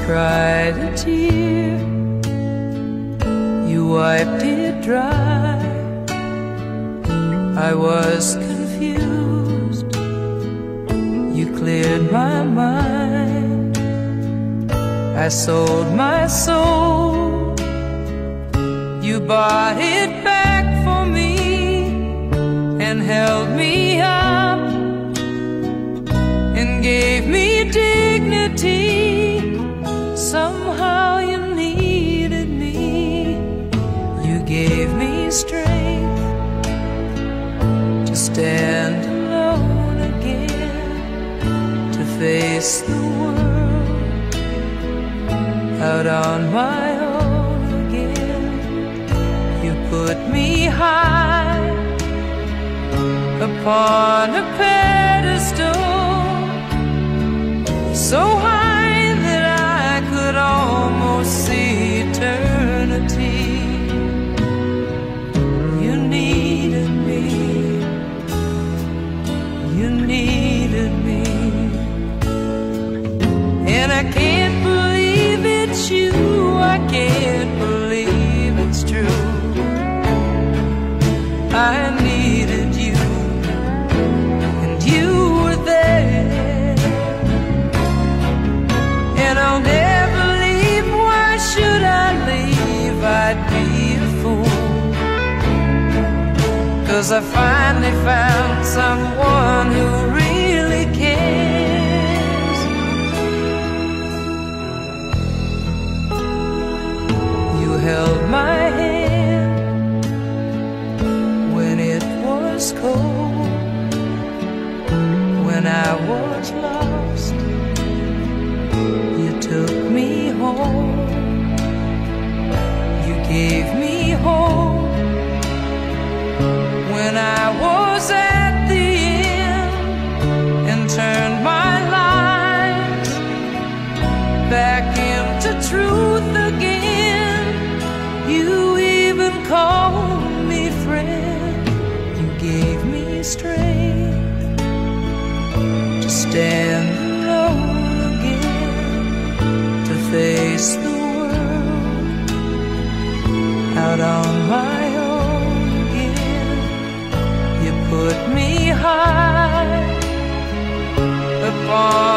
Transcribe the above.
cried a tear, you wiped it dry. I was confused, you cleared my mind. I sold my soul, you bought it back for me and held me up and gave me dignity. Somehow you needed me, you gave me strength to stand alone again, to face the world out on my own again. You put me high upon a pedestal, so high that I could almost see eternity. You needed me, you needed me, and I can't believe it's you, I can't believe it's true. I needed you, and you were there, and I'll never leave. Why should I leave? I'd be a fool, 'cause I finally found someone who really cares. You held my hand when it was cold, when I was lost. You took me home, you gave me hope when I was at the end, and turned my life back into truth again. You even called me friend, you gave me strength to stand alone again, to face the world out on my own again. You put me high upon